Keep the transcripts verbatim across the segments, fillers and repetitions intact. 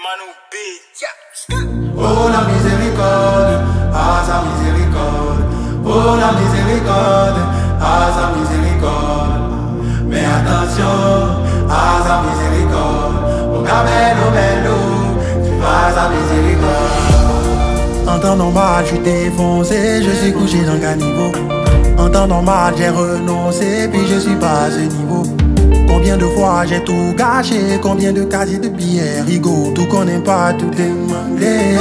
Oh la miséricorde, ah sa miséricorde. Oh la miséricorde, ah sa miséricorde. Mais attention, ah sa miséricorde. Mon cabello bello, tu vas sa miséricorde. En temps normal, je suis défoncé, je suis couché dans le caniveau. En temps normal, j'ai renoncé, puis je suis pas à ce niveau. Combien de fois j'ai tout gâché, combien de casiers de billets, rigot, tout qu'on n'aime pas, tout demandé.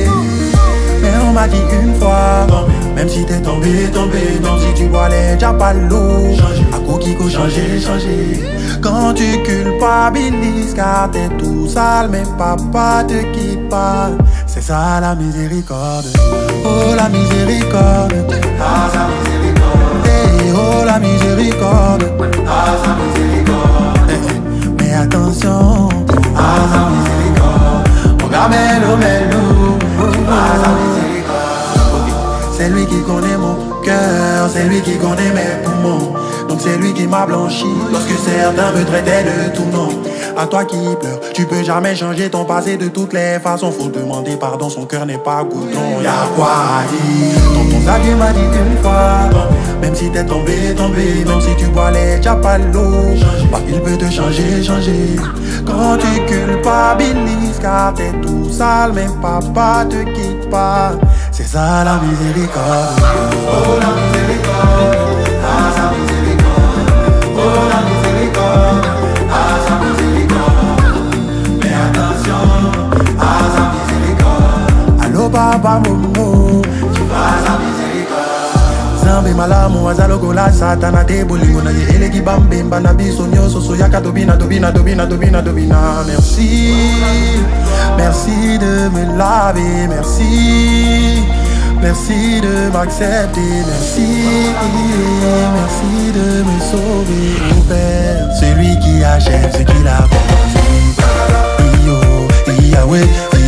Mais on m'a dit une fois, bon, même si t'es tombé, tombé, même si tu bois les l'eau, à coquille, changer, changer. Quand tu culpabilises, car t'es tout sale, mais papa te quitte pas. C'est ça la miséricorde. Oh la miséricorde, ah sa miséricorde. Hey, oh la miséricorde, ah sa miséricorde. Hey, hey. Mais attention, ah sa miséricorde. Oh gamelo melo, ah sa miséricorde. C'est lui qui connaît mon cœur, c'est lui qui connaît mes poumons. Donc c'est lui qui m'a blanchi lorsque certains me traitaient de tout nom. À toi qui pleures, tu peux jamais changer ton passé de toutes les façons. Faut demander pardon, son cœur n'est pas goudron. Y'a quoi à dire? Tonton Xavier m'a dit une fois, même si t'es tombé, tombé, même si tu bois les l'eau, bah il peut te changer, changer. Quand tu culpabilises, car t'es tout sale, mais papa te quitte pas. C'est ça la miséricorde. Oh la miséricorde, ah sa miséricorde. Oh la miséricorde, ah sa miséricorde. Mais attention, ah sa miséricorde. Allo papa momo, tu vas sa miséricorde. Zambe malamu azalogo la satana te bolingo na ye eleki bambe mbana biso nyoso so yaka dobina dobina dobina dobina dobina. Merci, merci de me laver, merci. Merci de m'accepter, merci, merci de me sauver, mon Père. Celui qui achève ce qu'il a commencé. Iyo, Yahweh.